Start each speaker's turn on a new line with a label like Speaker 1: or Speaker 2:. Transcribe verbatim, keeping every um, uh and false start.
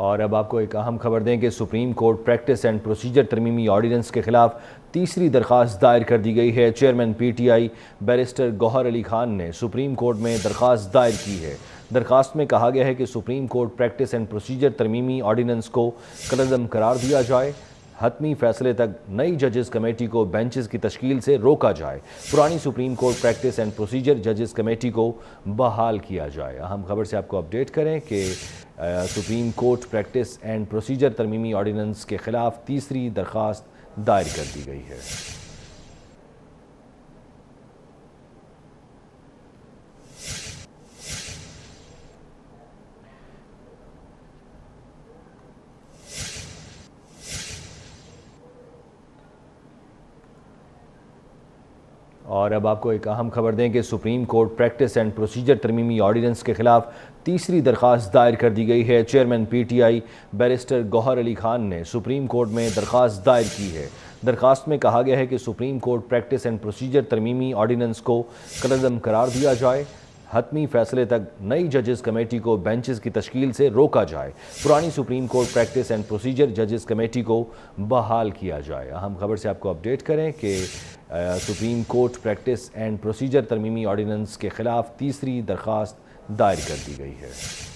Speaker 1: اور اب آپ کو ایک اہم خبر دیں کہ supreme court practice and procedure ترمیمی آرڈیننس کے خلاف تیسری درخواست دائر کر دی گئی ہے۔ Chairman P T I barrister Gohar Ali Khan نے سپریم کورٹ میں درخواست دائر کی ہے۔ درخواست میں کہا گیا ہے کہ supreme court practice and procedure ترمیمی آرڈیننس کو کالعدم قرار دیا جائے، حتمی فیصلے تک نئی ججز کمیٹی کو بینچز کی تشکیل سے روکا جائے، پرانی supreme court practice and procedure ججز کمیٹی کو بحال کیا جائے۔ اہم خبر سے آپ کو اپڈیٹ کریں کہ supreme court practice and procedure ترمیمی آرڈیننس کے خلاف تیسری درخواست دائر کر دی گئی ہے۔ اور اب آپ کو ایک اہم خبر دیں کہ supreme court practice and procedure ترمیمی آرڈیننس کے خلاف تیسری درخواست دائر کر دی گئی ہے۔ Chairman P T I barrister Gohar Ali Khan نے سپریم کورٹ میں درخواست دائر کی ہے۔ درخواست میں کہا گیا ہے کہ supreme court practice and procedure ترمیمی آرڈیننس کو کالعدم قرار دیا جائے، حتمی فیصلے تک نئی ججز کمیٹی کو بینچز کی تشکیل سے روکا جائے، پرانی supreme court practice and procedure ججز کمیٹی کو بحال کیا جائے۔ اہم خبر سے آپ کو اپڈیٹ کریں کہ supreme court practice and procedure ترمیمی آرڈیننس کے خلاف تیسری درخواست دائر کر دی گئی ہے۔